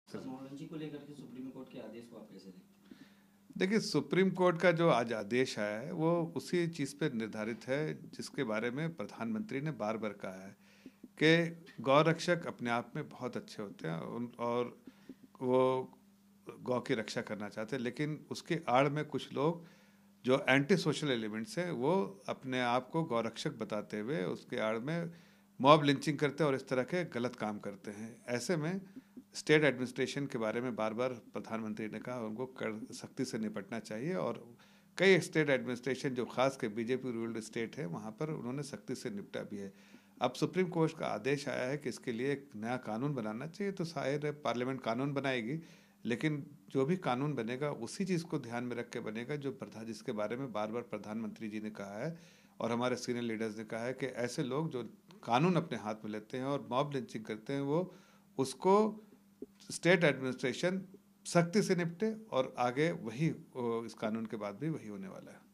Technology को लेकर के सुप्रीम कोर्ट के आदेश को आप कैसे देखते हैं? देखिए, सुप्रीम कोर्ट का जो आज आदेश आया है वो उसी चीज़ पे निर्धारित है जिसके बारे में प्रधानमंत्री ने बार बार कहा है कि गौ रक्षक अपने आप में बहुत अच्छे होते हैं और वो गौ की रक्षा करना चाहते हैं, लेकिन उसके आड़ में कुछ लोग जो एंटी सोशल एलिमेंट्स हैं वो अपने आप को गौ रक्षक बताते हुए उसके आड़ में मॉब लिंचिंग करते हैं और इस तरह के गलत काम करते हैं। ऐसे में स्टेट एडमिनिस्ट्रेशन के बारे में बार बार प्रधानमंत्री ने कहा उनको सख्ती से निपटना चाहिए, और कई स्टेट एडमिनिस्ट्रेशन जो खास के बीजेपी रूल्ड स्टेट है वहाँ पर उन्होंने सख्ती से निपटा भी है। अब सुप्रीम कोर्ट का आदेश आया है कि इसके लिए एक नया कानून बनाना चाहिए, तो शायद पार्लियामेंट कानून बनाएगी, लेकिन जो भी कानून बनेगा उसी चीज़ को ध्यान में रख के बनेगा जो जिसके बारे में बार बार प्रधानमंत्री जी ने कहा है और हमारे सीनियर लीडर्स ने कहा है कि ऐसे लोग जो कानून अपने हाथ में लेते हैं और मॉब लिंचिंग करते हैं वो उसको स्टेट एडमिनिस्ट्रेशन सख्ती से निपटे, और आगे वही इस कानून के बाद भी वही होने वाला है।